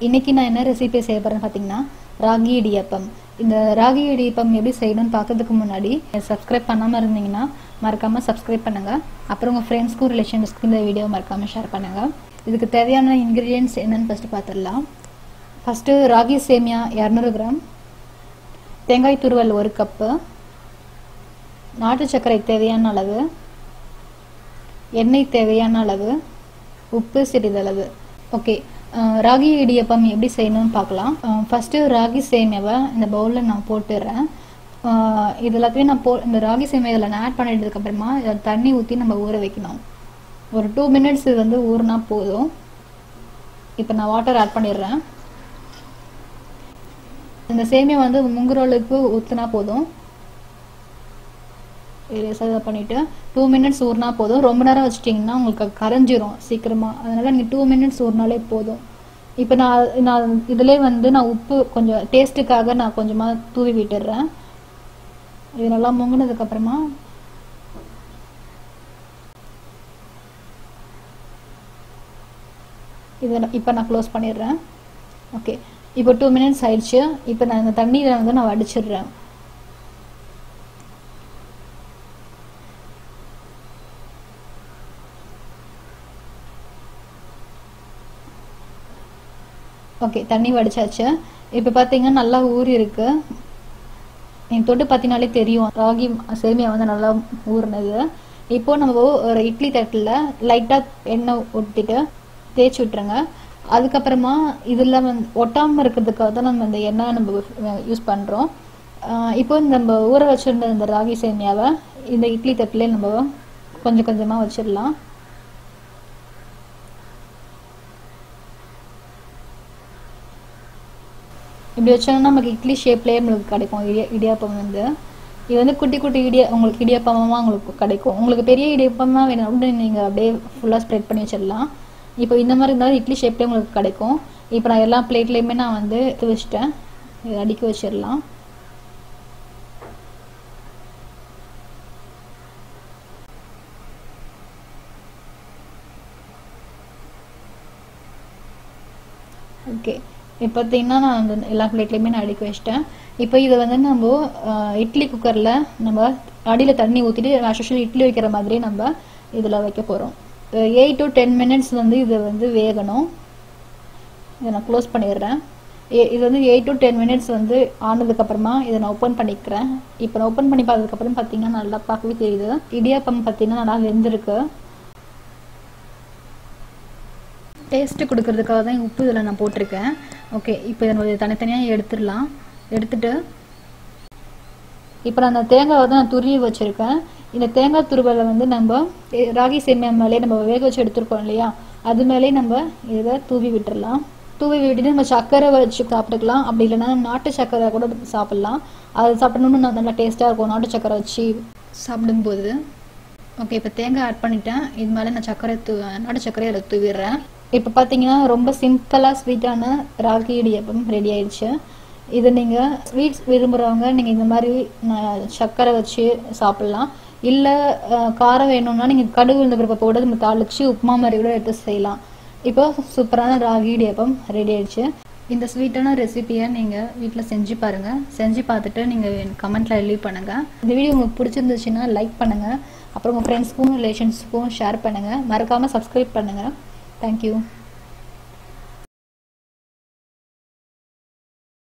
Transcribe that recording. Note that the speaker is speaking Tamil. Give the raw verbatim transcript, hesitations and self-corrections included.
இன்னைக்கு நான் என்ன ரெசிபி செய்ய போறேன்னு பாத்தீங்கன்னா ராகி இடியாப்பம். இந்த ராகி இடியாப்பம் எப்படி செய்யணும்னு பார்க்கிறதுக்கு முன்னாடி சப்ஸ்கிரைப் பண்ணாம இருந்தீங்கன்னா மறக்காம சப்ஸ்கிரைப் பண்ணுங்க. அப்புறம் உங்க ஃப்ரெண்ட்ஸ்க்கும் ரிலேஷன்ஸ்க்கும் இந்த வீடியோ மறக்காம ஷேர் பண்ணுங்க. இதுக்கு தேவையான இன்கிரிடியன்ட்ஸ் என்னன்னு ஃபர்ஸ்ட் பார்த்துடலாம். ஃபர்ஸ்ட் ராகி சேமியா இருநூறு கிராம், தேங்காய் துருவல் ஒரு கப்பு, நாட்டு சர்க்கரை தேவையான அளவு, எண்ணெய் தேவையான அளவு, உப்பு சிறிதளவு. ஓகே, ராகி இடியாப்பம் எப்படி செய்யணும்னு பார்க்கலாம். ஃபர்ஸ்ட் ராகி சேமியாவை இந்த பவுலில் நான் போட்டுடுறேன். இது எல்லாத்தையும் நான் போ இந்த ராகி சேமியா இதில் நான் ஆட் பண்ணிட்டதுக்கு அப்புறமா இதில் தண்ணி ஊற்றி நம்ம ஊற வைக்கணும். ஒரு டூ மினிட்ஸ் இது வந்து ஊறினா போதும். இப்போ நான் வாட்டர் ஆட் பண்ணிடுறேன். இந்த சேமியா வந்து முங்குறளவுக்கு ஊற்றினா போதும். இதை பண்ணிட்டு டூ மினிட்ஸ் ஊறினா போதும். ரொம்ப நேரம் வச்சுட்டிங்கன்னா உங்களுக்கு கரைஞ்சிரும் சீக்கிரமாக. அதனால நீங்கள் டூ மினிட்ஸ் ஊறினாலே போதும். இப்போ நான் நான் இதிலே வந்து நான் உப்பு கொஞ்சம் டேஸ்ட்டுக்காக நான் கொஞ்சமாக தூவி விட்டுடுறேன். இது நல்லா முங்கினதுக்கப்புறமா இதை இப்போ நான் க்ளோஸ் பண்ணிடுறேன். ஓகே, இப்போ டூ மினிட்ஸ் ஆயிடுச்சு. இப்போ நான் இந்த தண்ணியில் வந்து நான் வடிச்சிடுறேன். ஓகே, தண்ணி வடிச்சாச்சு. இப்போ பார்த்தீங்கன்னா நல்லா ஊறி இருக்கு. நீங்கள் தொட்டு பார்த்தீங்கனாலே தெரியும் ராகி சேமியா வந்து நல்லா ஊறினது. இப்போ நம்ம ஒரு இட்லி தட்டில் லைட்டாக எண்ணெய் ஊற்றிட்டு தேய்ச்சி விட்டுருங்க. அதுக்கப்புறமா இதில் வந்து ஒட்டாமல் இருக்கிறதுக்காக தான் நம்ம இந்த எண்ணெய் நம்ம யூஸ் பண்ணுறோம். இப்போ நம்ம ஊற வச்சுருந்த இந்த ராகி சேமியாவை இந்த இட்லி தட்டிலே நம்ம கொஞ்சம் கொஞ்சமாக வச்சிடலாம். இப்படி வச்சோம்னா நமக்கு இட்லி ஷேப்லேயே நம்மளுக்கு கிடைக்கும் இடியா இடியாப்பம் வந்து. இது வந்து குட்டி குட்டி இடியா உங்களுக்கு இடியாப்பமாக உங்களுக்கு கிடைக்கும். உங்களுக்கு பெரிய இடியாப்பமாக வேணும் அப்படின்னு நீங்கள் அப்படியே ஃபுல்லாக ஸ்ப்ரெட் பண்ணி வச்சிடலாம். இப்போ இந்த மாதிரி இருந்தாலும் இட்லி ஷேப்லேயே உங்களுக்கு கிடைக்கும். இப்போ நான் எல்லா பிளேட்லேயுமே நான் வந்து எடுத்து வச்சுட்டேன். இதை அடுக்கி வச்சிடலாம். ஓகே, இப்போ பார்த்தீங்கன்னா நான் வந்து எல்லா பிளேட்லேயுமே நான் அடுக்கி வச்சிட்டேன். இப்போ இதை வந்து நம்ம இட்லி குக்கரில் நம்ம அடியில் தண்ணி ஊற்றிட்டு ஆஸ்யூஷுவல் இட்லி வைக்கிற மாதிரி நம்ம இதில் வைக்க போகிறோம். எயிட் டு டென் மினிட்ஸ் வந்து இது வந்து வேகணும். இதை நான் க்ளோஸ் பண்ணிடுறேன். இது வந்து எயிட் டு டென் மினிட்ஸ் வந்து ஆனதுக்கப்புறமா இதை நான் ஓப்பன் பண்ணிக்கிறேன். இப்போ நான் ஓப்பன் பண்ணி பார்த்ததுக்கப்புறம் பார்த்தீங்கன்னா நல்லா பார்க்கவே தெரியுது இடியாப்பம் பார்த்தீங்கன்னா நல்லா வெந்திருக்கு. டேஸ்ட்டு கொடுக்கறதுக்காக தான் உப்பு இதில் நான் போட்டிருக்கேன். ஓகே, இப்போ இதை தனித்தனியாக எடுத்துடலாம். எடுத்துட்டு இப்போ நான் அந்த தேங்காவை தான் நான் துருவி வச்சுருக்கேன். இந்த தேங்காய் துருவலை வந்து நம்ம ராகி சேமியா மேலே நம்ம வேக வச்சு எடுத்துருக்கோம் இல்லையா, அது மேலே நம்ம இதை தூவி விட்டுடலாம். தூவி விட்டுட்டு நம்ம சர்க்கரை வச்சு சாப்பிட்டுக்கலாம். அப்படி இல்லைன்னா நாட்டு சர்க்கரை கூட சாப்பிட்லாம். அது சாப்பிடணும்னு நல்லா டேஸ்ட்டாக இருக்கும் நாட்டு சர்க்கரை வச்சு சாப்பிடும்போது. ஓகே, இப்போ தேங்காய் ஆட் பண்ணிட்டேன். இது மேலே நான் சர்க்கரை தூ நாட்டு சர்க்கரையை அதை தூவிடுறேன். இப்போ பார்த்தீங்கன்னா ரொம்ப சிம்பிளாக ஸ்வீட்டான ராகி இடியாப்பம் ரெடி ஆயிடுச்சு. இது நீங்கள் ஸ்வீட்ஸ் விரும்புகிறவங்க நீங்கள் இந்த மாதிரி சர்க்கரை வச்சு சாப்பிட்லாம். இல்லை காரம் வேணும்னா நீங்கள் கடுகு உளுந்த பருப்பை போட்டு நம்ம தாளிச்சு உப்புமா மாதிரி கூட எடுத்து செய்யலாம். இப்போ சூப்பரான ராகி இடியாப்பம் ரெடி ஆயிடுச்சு. இந்த ஸ்வீட்டான ரெசிபியை நீங்கள் வீட்டில் செஞ்சு பாருங்கள். செஞ்சு பார்த்துட்டு நீங்கள் கமெண்ட்டில் லீவ் பண்ணுங்கள். இந்த வீடியோ உங்களுக்கு பிடிச்சிருந்துச்சுன்னா லைக் பண்ணுங்கள். அப்புறம் உங்கள் ஃப்ரெண்ட்ஸ்க்கும் ரிலேஷன்ஸ்க்கும் ஷேர் பண்ணுங்கள். மறக்காமல் சப்ஸ்கிரைப் பண்ணுங்கள். Thank you.